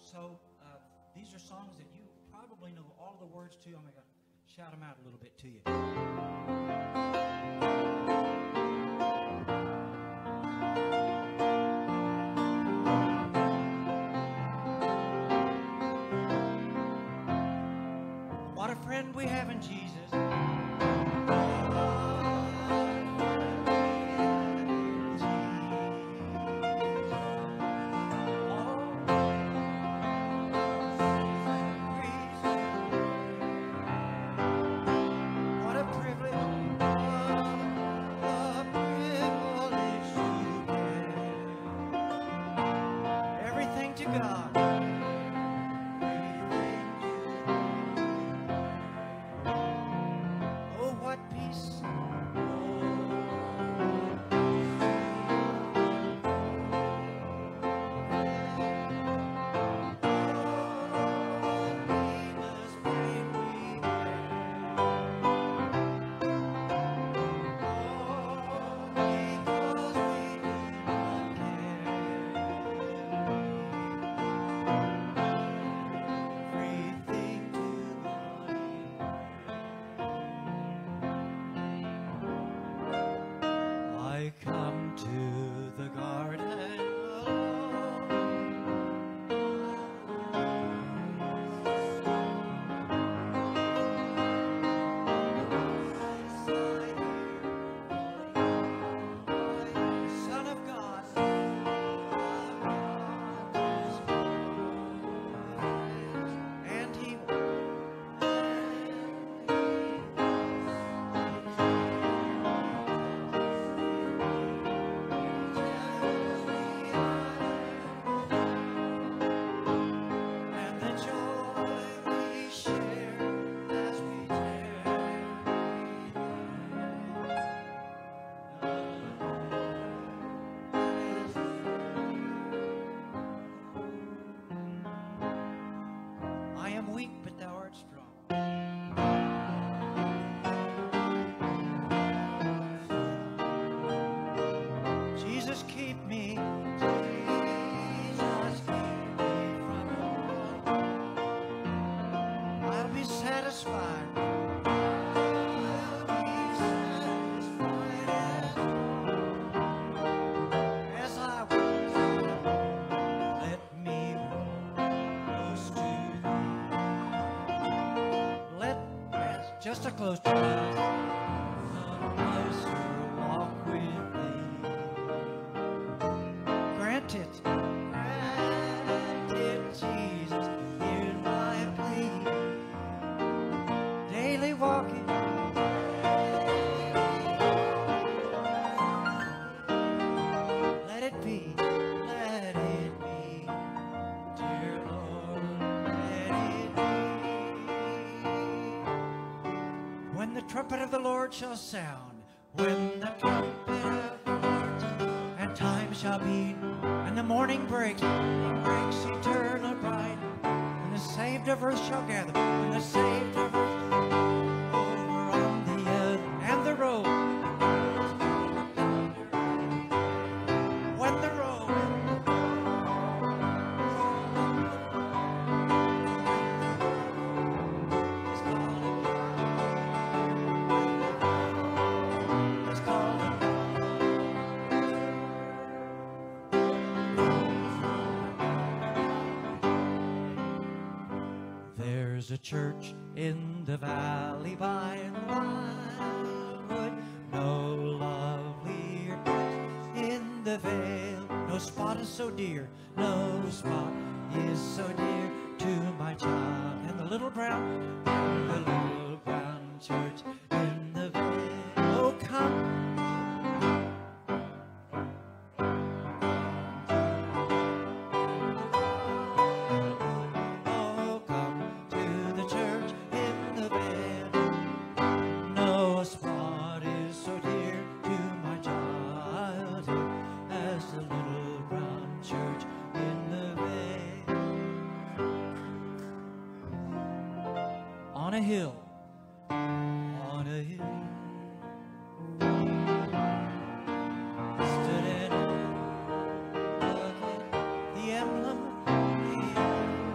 So these are songs that you probably know all the words to. I'm going to shout them out a little bit to you. What a friend we have in Jesus. Just a close to us, a closer walk with thee. Grant it, Jesus, hear my plea. Daily walking, let it be, dear Lord, let it be. When the trumpet of the Lord shall sound, when the trumpet of the Lord shall sound, and time shall be, and the morning breaks eternal bright, and the saved of earth shall gather, and the saved of earth over on the earth and the road. When the road There's a church in the valley by the wildwood, no lovelier place in the vale. No spot is so dear, no spot is so dear to my child. And the little brown church in the vale. Oh, come. On a hill, stood an oak, the emblem,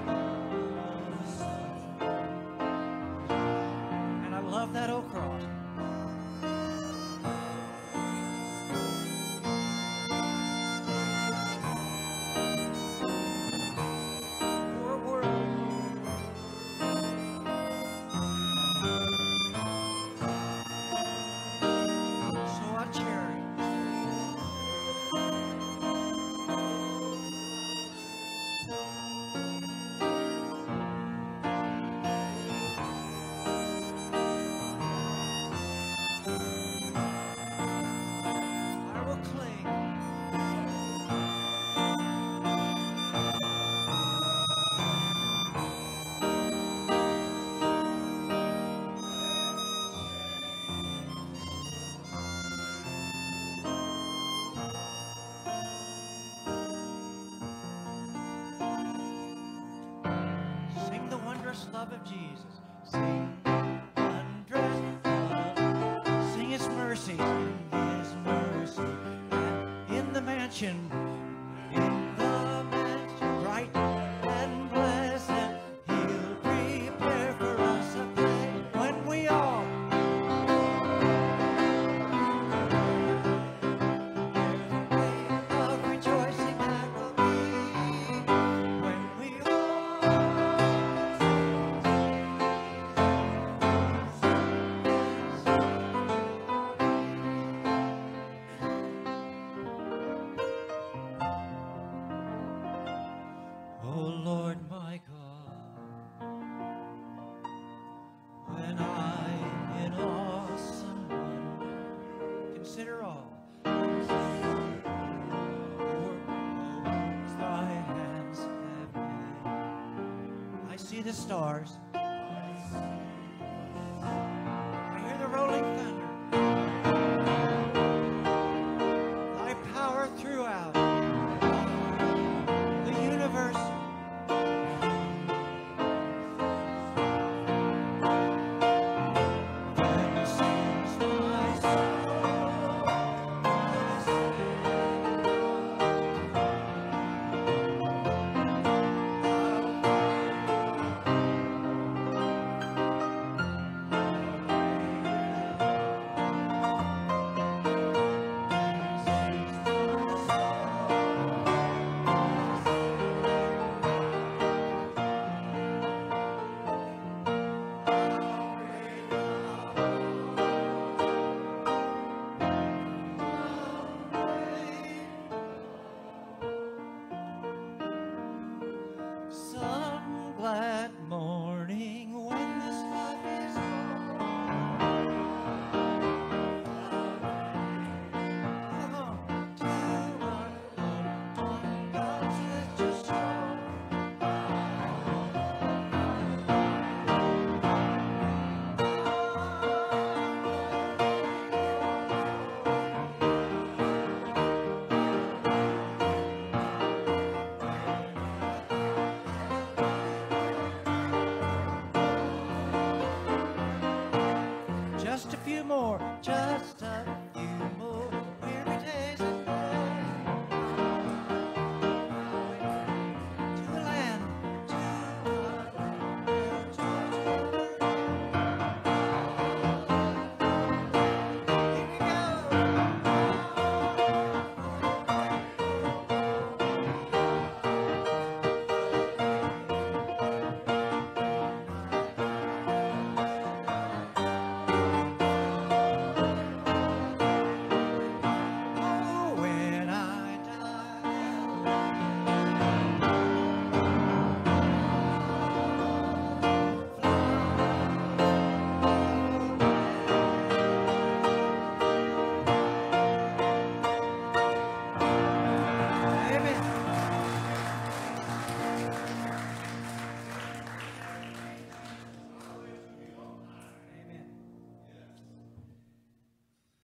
first love of Jesus. Sing, undressed, sing His mercy, and in the mansion, bright and blessed, He'll prepare for us a place when we all of rejoicing that will be when we Oh Lord my God, when I in awesome wonder consider all works thy hands have made, I see the stars.